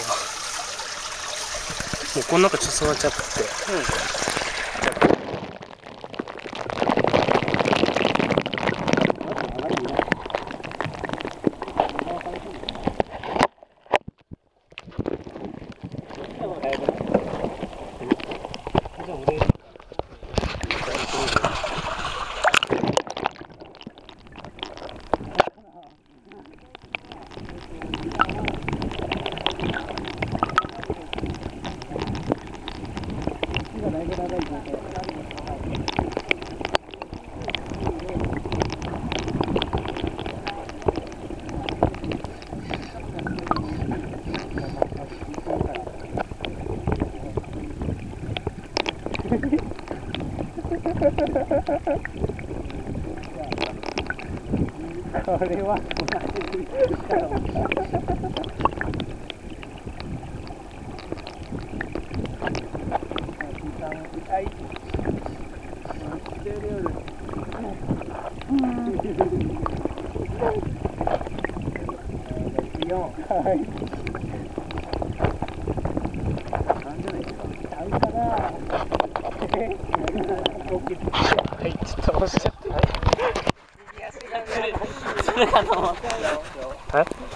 もうこの中ちょっと座っちゃって。 これははい、ちょっと押しちゃって。 それかと思ったよ。 え？